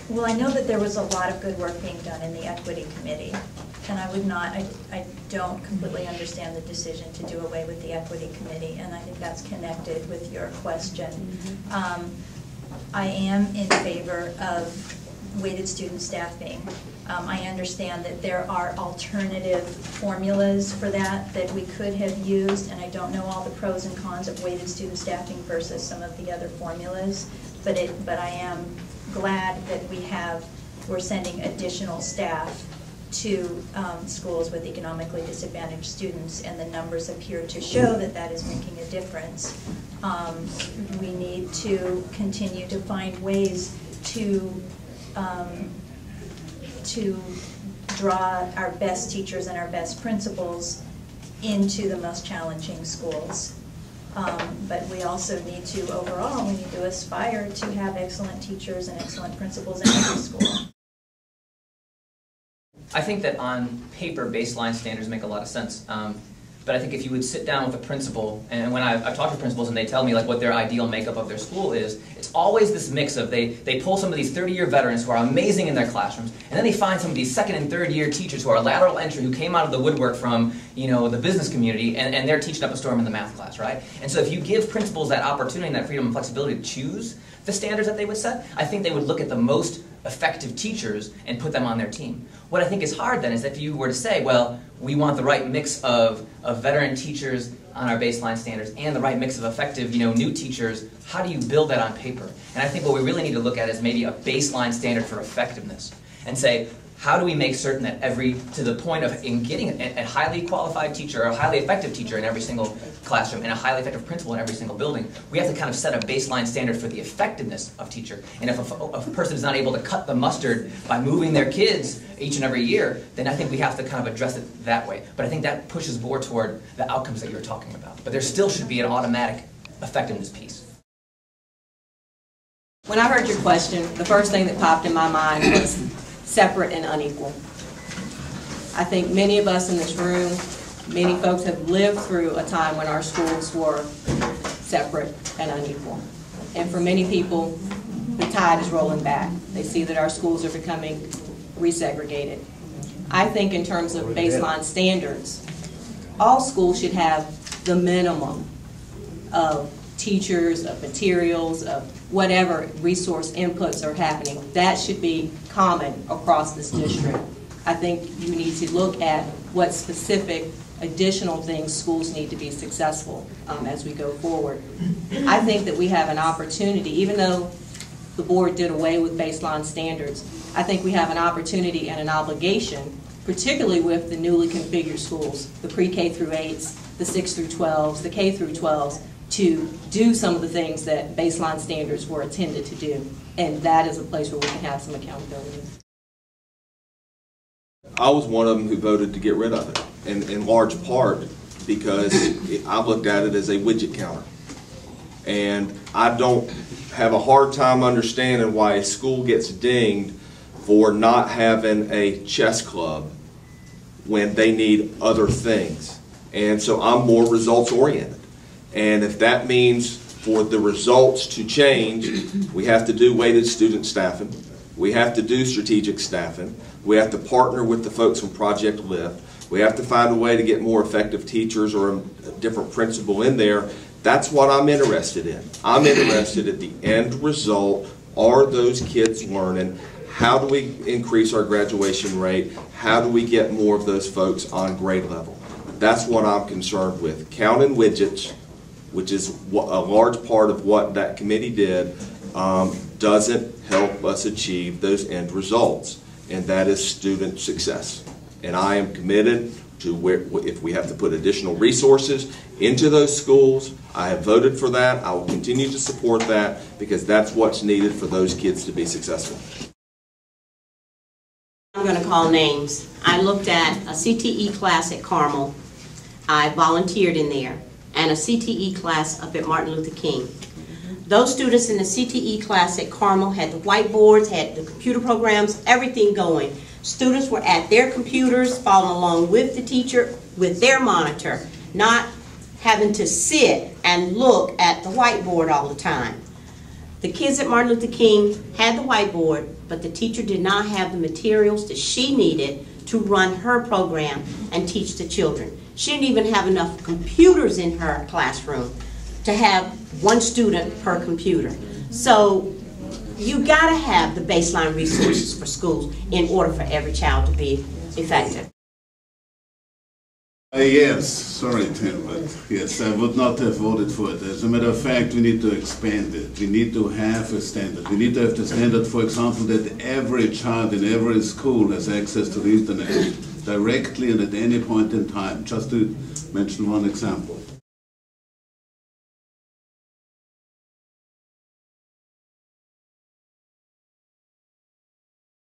Well, I know that there was a lot of good work being done in the equity committee, and I don't completely understand the decision to do away with the equity committee, and I think that's connected with your question. I am in favor of weighted student staffing. I understand that there are alternative formulas for that we could have used, and I don't know all the pros and cons of weighted student staffing versus some of the other formulas, but I am glad that we're sending additional staff to schools with economically disadvantaged students, and the numbers appear to show that that is making a difference. We need to continue to find ways to draw our best teachers and our best principals into the most challenging schools. But we also need to, overall, we need to aspire to have excellent teachers and excellent principals in every school. I think that on paper, baseline standards make a lot of sense. But I think if you would sit down with a principal, and when I've talked to principals and they tell me like what their ideal makeup of their school is, it's always this mix of they pull some of these 30-year veterans who are amazing in their classrooms, and then they find some of these second and third year teachers who are lateral entry, who came out of the woodwork from, you know, the business community, and they're teaching up a storm in the math class, right? And so if you give principals that opportunity and that freedom and flexibility to choose the standards that they would set, I think they would look at the most effective teachers and put them on their team. What I think is hard then is if you were to say, well, we want the right mix of veteran teachers on our baseline standards and the right mix of effective, new teachers, how do you build that on paper? And I think what we really need to look at is maybe a baseline standard for effectiveness and say, how do we make certain that to the point of in getting a highly qualified teacher, or a highly effective teacher in every single classroom, and a highly effective principal in every single building, we have to kind of set a baseline standard for the effectiveness of teacher. And if a person is not able to cut the mustard by moving their kids each and every year, then I think we have to kind of address it that way. But I think that pushes more toward the outcomes that you were talking about. But there still should be an automatic effectiveness piece. When I heard your question, the first thing that popped in my mind was separate and unequal. I think many of us in this room, many folks have lived through a time when our schools were separate and unequal. And for many people, the tide is rolling back. They see that our schools are becoming resegregated. I think in terms of baseline standards, all schools should have the minimum of teachers, of materials, of whatever resource inputs are happening. That should be common across this district. I think you need to look at what specific additional things schools need to be successful as we go forward. I think that we have an opportunity, even though the board did away with baseline standards, I think we have an opportunity and an obligation, particularly with the newly configured schools, the pre-K through 8s, the 6 through 12s, the K through 12s, to do some of the things that baseline standards were intended to do. And that is a place where we can have some accountability. I was one of them who voted to get rid of it, and in large part because I looked at it as a widget counter. And I don't have a hard time understanding why a school gets dinged for not having a chess club when they need other things. And so I'm more results oriented. And if that means for the results to change, we have to do weighted student staffing, we have to do strategic staffing, we have to partner with the folks from Project Lift, we have to find a way to get more effective teachers or a different principal in there. That's what I'm interested in. I'm interested at the end result. Are those kids learning? How do we increase our graduation rate? How do we get more of those folks on grade level? That's what I'm concerned with. Counting widgets, which is a large part of what that committee did, doesn't help us achieve those end results, and that is student success. And I am committed to if we have to put additional resources into those schools, I have voted for that. I will continue to support that because that's what's needed for those kids to be successful. I'm going to call names. I looked at a CTE class at Carmel. I volunteered in there. And a CTE class up at Martin Luther King. Those students in the CTE class at Carmel had the whiteboards, had the computer programs, everything going. Students were at their computers, following along with the teacher, with their monitor, not having to sit and look at the whiteboard all the time. The kids at Martin Luther King had the whiteboard, but the teacher did not have the materials that she needed to run her program and teach the children. She didn't even have enough computers in her classroom to have one student per computer. So you gotta have the baseline resources for schools in order for every child to be effective. Yes, sorry Tim, but yes, I would not have voted for it. As a matter of fact, we need to expand it. We need to have a standard. We need to have the standard, for example, that every child in every school has access to the internet directly and at any point in time, just to mention one example.